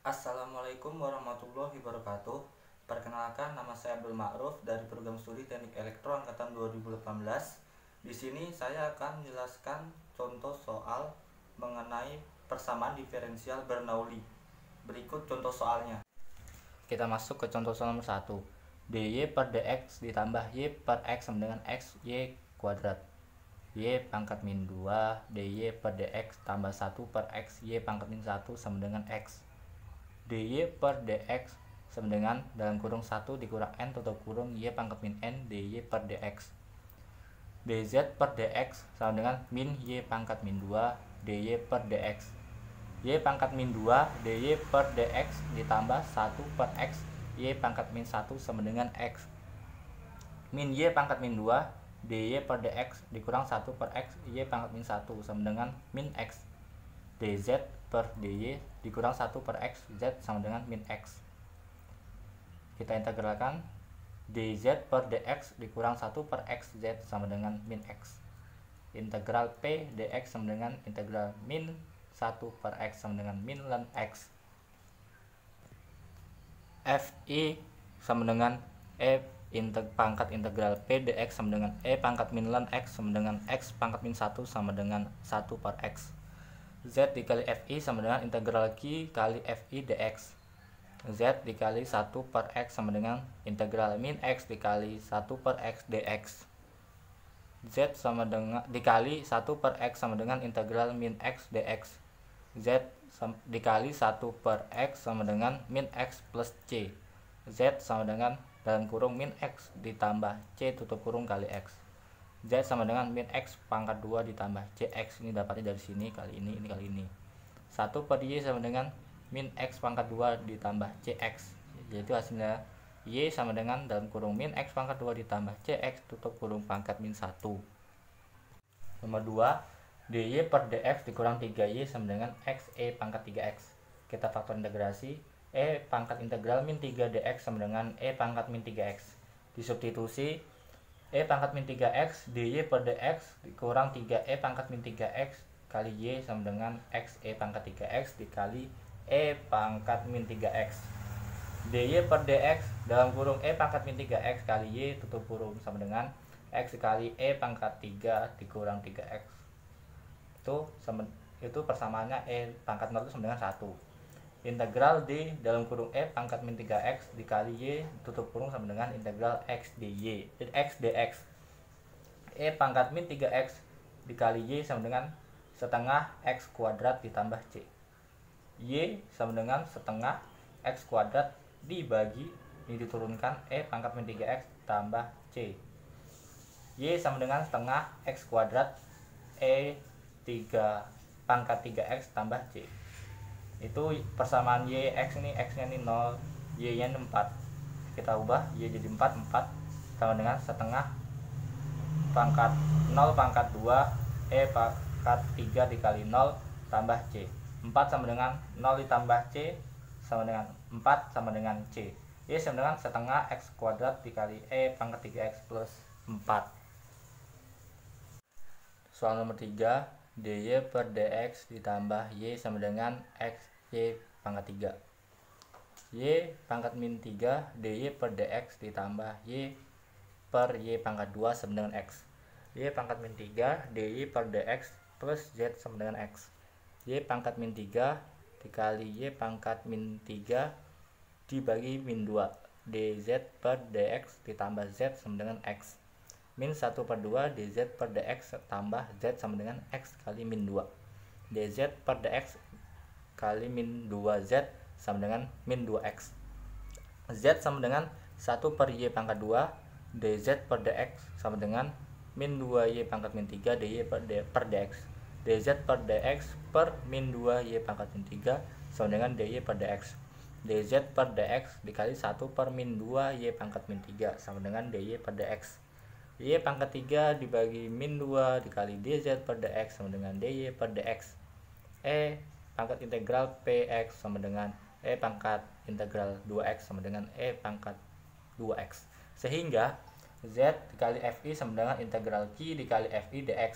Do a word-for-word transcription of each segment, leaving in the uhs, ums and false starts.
Assalamualaikum warahmatullahi wabarakatuh. Perkenalkan, nama saya Abdul Ma'ruf dari program studi Teknik Elektro angkatan dua ribu delapan belas. Di sini saya akan menjelaskan contoh soal mengenai persamaan diferensial Bernoulli. Berikut contoh soalnya. Kita masuk ke contoh soal nomor satu. dy per dx ditambah y per x sama dengan x y kuadrat. Y pangkat min dua dy per dx tambah satu per x y pangkat min satu sama dengan x. Dy per dx sama dengan dalam kurung satu dikurang n tutup kurung y pangkat min n dy per dx. Dz per dx sama dengan min y pangkat min dua dy per dx. Y pangkat min dua dy per dx ditambah satu per x y pangkat min satu sama dengan x. Min y pangkat min dua dy per dx dikurang satu per x y pangkat min satu sama dengan min x. Dz per dy dikurang satu per x z sama dengan min x. Kita integralkan. Dz per dx dikurang satu per x z sama dengan min x. Integral p dx sama dengan integral min satu per x sama dengan min ln x. Fi sama dengan e integ pangkat integral p dx sama dengan e pangkat min ln x sama dengan x pangkat min satu sama dengan satu per x. Z dikali Fi sama dengan integral Q kali Fi dx. Z dikali satu per x sama dengan integral min x dikali satu per x dx. Z sama dengan dikali satu per x sama dengan integral min x dx. Z dikali satu per x sama dengan min x plus c. Z sama dengan dalam kurung min x ditambah c tutup kurung kali x. Z sama dengan min x pangkat dua ditambah cx, ini dapatnya dari sini kali ini, ini kali ini. satu per y sama dengan min x pangkat dua ditambah cx, yaitu hasilnya y sama dengan dalam kurung min x pangkat dua ditambah cx tutup kurung pangkat min satu. Nomor dua, dy per dx dikurang tiga y sama dengan x e pangkat tiga x. Kita faktor integrasi, e pangkat integral min tiga dx sama dengan e pangkat min tiga x. Disubstitusi, e pangkat min tiga x dy per dx dikurang tiga e pangkat min tiga x kali y sama dengan x e pangkat tiga x dikali e pangkat min tiga x. Dy per dx dalam kurung e pangkat min tiga x kali y tutup kurung sama dengan x dikali e pangkat tiga dikurang tiga x. Itu sama, itu persamaannya e pangkat nol itu sama dengan satu. Integral d dalam kurung e pangkat min tiga x dikali y tutup kurung sama dengan integral x dy x dx. E pangkat min tiga x dikali y sama dengan setengah x kuadrat ditambah c. Y sama dengan setengah x kuadrat dibagi, ini diturunkan e pangkat min tiga x tambah c. Y sama dengan setengah x kuadrat e tiga pangkat tiga x tambah c. Itu persamaan y x ini, x nya ini nol, y nya empat. Kita ubah y jadi empat, empat sama dengan setengah pangkat nol pangkat dua e pangkat tiga dikali nol tambah c. Empat sama dengan nol ditambah c sama dengan empat sama dengan c. Y sama dengan setengah x kuadrat dikali e pangkat tiga x plus empat. Soal nomor tiga, dy per dx ditambah y sama dengan x y pangkat tiga. Y pangkat min tiga dy per dx ditambah y per y pangkat dua sama dengan x. Y pangkat min tiga dy per dx plus z sama dengan x. Y pangkat min tiga dikali y pangkat min tiga dibagi min dua dz per dx ditambah z sama dengan x. Min satu per dua dz per dx tambah z sama dengan x kali min dua. Dz per dx kali min dua z sama dengan min dua x. Z sama dengan satu per y pangkat dua dz per dx sama dengan min dua y pangkat min tiga dy per, d, per dx. Dz per dx per min dua y pangkat min tiga sama dengan dy per dx. Dz per dx dikali satu per min dua y pangkat min tiga sama dengan dy per dx. Y pangkat tiga dibagi min dua dikali dz per dx sama dengan dy per dx. E pangkat integral px sama dengan e pangkat integral dua x sama dengan e pangkat dua x. Sehingga z dikali fi sama dengan integral q dikali fi dx.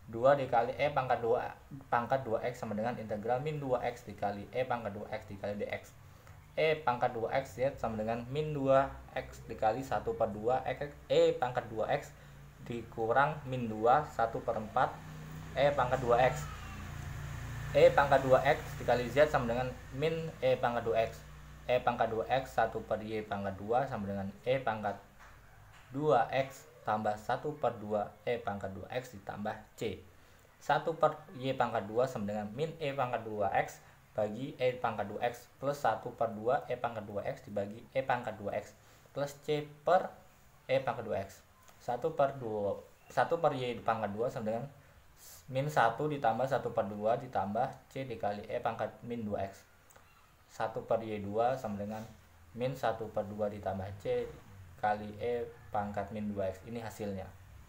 dua dikali E pangkat dua pangkat dua X sama dengan integral min dua X dikali E pangkat dua X dikali dx. E pangkat dua X Z sama dengan min dua X dikali satu per dua X, E pangkat dua X dikurang min dua satu per empat E pangkat dua X. E pangkat dua X dikali Z sama dengan min E pangkat dua X. E pangkat dua X satu per Y pangkat dua sama dengan E pangkat dua X tambah satu per dua E pangkat dua X ditambah C. satu per Y pangkat dua sama dengan min E pangkat dua X bagi E pangkat dua X plus satu per dua E pangkat dua X dibagi E pangkat dua X plus C per E pangkat dua X. satu per dua satu per Y pangkat dua sama dengan min satu ditambah satu per dua ditambah C dikali E pangkat min dua X. satu per Y dua sama dengan min satu per dua ditambah C kali E pangkat min dua X. Ini hasilnya.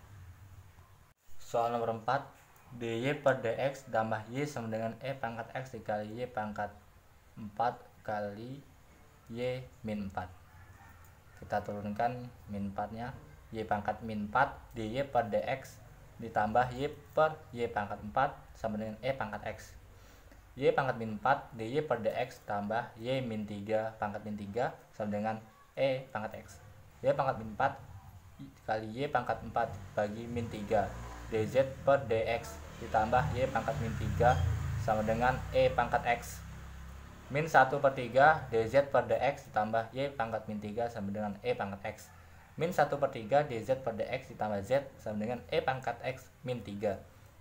Soal nomor empat, dy per dx tambah y sama dengan E pangkat X dikali Y pangkat empat kali Y min empat. Kita turunkan min empat nya. Y pangkat min empat dy per dx ditambah Y per Y pangkat empat sama dengan E pangkat X. Y pangkat min empat dy per dx tambah Y min tiga pangkat min tiga sama dengan E pangkat X. Y pangkat min empat kali Y pangkat empat bagi min tiga dz per dx ditambah Y pangkat min tiga sama dengan E pangkat X. Min satu per tiga dz per dx ditambah Y pangkat min tiga sama dengan E pangkat X. Min satu per tiga dz per dx ditambah Z sama dengan E pangkat X min tiga.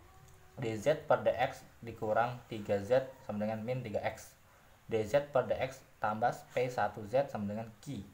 Dz per dx dikurang tiga Z sama dengan min tiga X. Dz per dx tambah P satu Z sama dengan Q.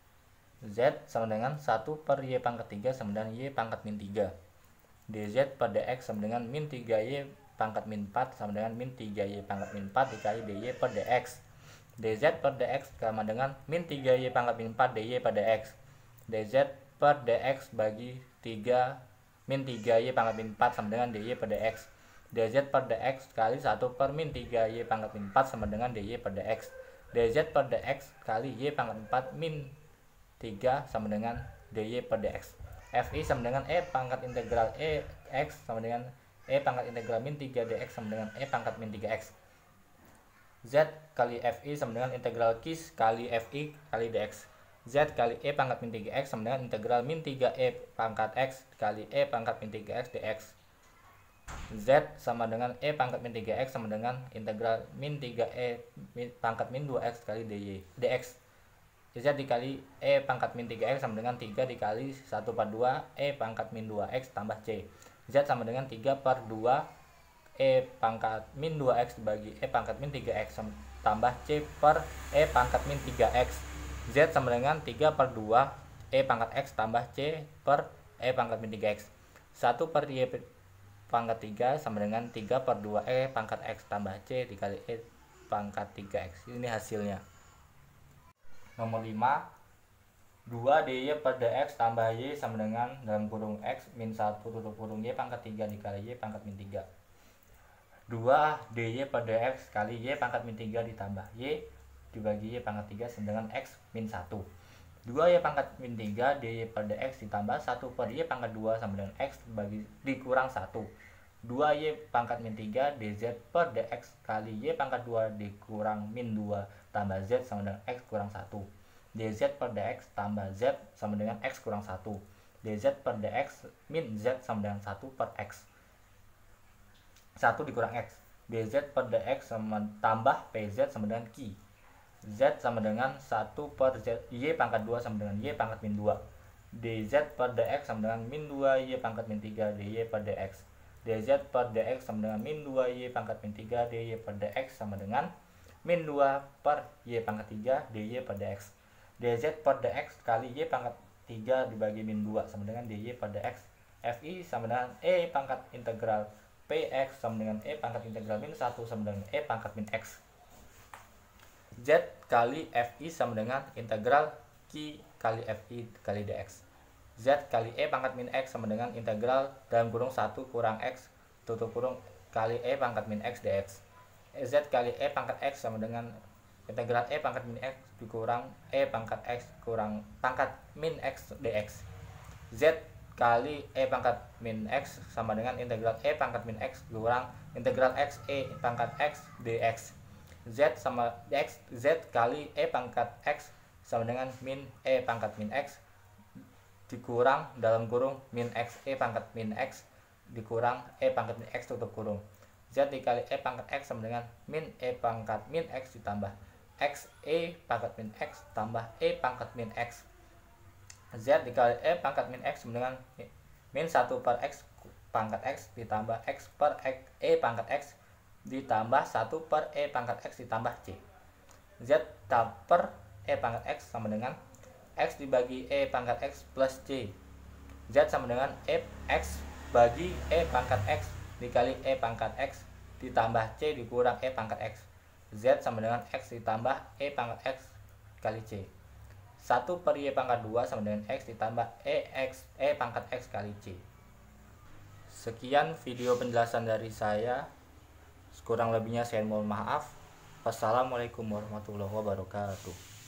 Z sama dengan satu per Y pangkat tiga sama dengan Y pangkat min tiga. Dz per dx sama dengan min tiga Y pangkat min empat sama dengan min tiga Y pangkat min empat dikali dy per dx. Dz per dx sama dengan min tiga Y pangkat min empat dy per dx. Dz per dx bagi tiga min tiga Y pangkat min empat sama dengan dy per dx. Dz per dx kali satu per min tiga Y pangkat min empat sama dengan dy per dx. Dz per dx kali Y pangkat empat min tiga sama dengan dy per dx. Fi sama dengan E pangkat integral E X sama dengan E pangkat integral min tiga dx sama dengan E pangkat min tiga X. Z kali Fi sama dengan integral Q kali Fi kali dx. Z kali E pangkat min tiga X sama dengan integral min tiga E pangkat X kali E pangkat min tiga X dx. Z sama dengan E pangkat min tiga X sama dengan integral min tiga E pangkat min dua X kali dy dx. Z dikali E pangkat min tiga X sama dengan tiga dikali satu per dua E pangkat min dua X tambah C. Z sama dengan tiga per dua E pangkat min dua X dibagi E pangkat min tiga X tambah C per E pangkat min tiga X. Z sama dengan tiga per dua E pangkat X tambah C per E pangkat min tiga X. satu per Y pangkat tiga sama dengan tiga per dua E pangkat X tambah C dikali E pangkat tiga X. Ini hasilnya. Nomor lima, dua dy per dx tambah y sama dengan dalam kurung x min satu tutup kurung y pangkat tiga dikali y pangkat min tiga. dua dy per dx kali y pangkat min tiga ditambah y dibagi y pangkat tiga sama dengan x min satu. dua y pangkat min tiga dy per dx ditambah satu per y pangkat dua sama dengan x dibagi dikurang satu. dua y pangkat min tiga dz per dx kali y pangkat dua dikurang min dua tambah z sama dengan x kurang satu. Dz per dx tambah z sama dengan x kurang satu. Dz per dx min z sama dengan satu per x. satu dikurang x. Dz per dx sama tambah pz sama dengan q. Z sama dengan satu per z, y pangkat dua sama dengan y pangkat min dua. Dz per dx sama dengan min dua y pangkat min tiga dy per dx. Dz per dx sama dengan min dua y pangkat min tiga dy per dx sama dengan min dua per y pangkat tiga dy per dx. Dz per dx kali y pangkat tiga dibagi min dua sama dengan dy per dx. Fi sama dengan E pangkat integral Px sama dengan E pangkat integral min satu sama dengan E pangkat min x. Z kali Fi sama dengan integral Q kali Fi kali dx. Z kali E pangkat min x sama dengan integral dalam kurung satu kurang x tutup kurung kali E pangkat min x dx. Z kali E pangkat x sama dengan integral E pangkat min x dikurang E pangkat x kurang pangkat min x dx. Z kali E pangkat min X sama dengan integral E pangkat min X kurang integral X E pangkat X dx. Z sama X, Z kali E pangkat X sama dengan min E pangkat min X dikurang dalam kurung min X E pangkat min X dikurang E pangkat min X tutup kurung. Z dikali E pangkat X sama dengan min E pangkat min X ditambah X E pangkat min X tambah E pangkat min X. Z dikali E pangkat min X sama dengan min satu per X pangkat X ditambah X per X, E pangkat X ditambah satu per E pangkat X ditambah C. Z per E pangkat X sama dengan X dibagi E pangkat X plus C. Z sama dengan E X bagi E pangkat X dikali E pangkat X ditambah C dikurang E pangkat X. Z sama dengan X ditambah E pangkat X kali C. satu per Y pangkat dua sama dengan X ditambah E X E pangkat X kali C. Sekian video penjelasan dari saya. Kurang lebihnya saya mohon maaf. Wassalamualaikum warahmatullahi wabarakatuh.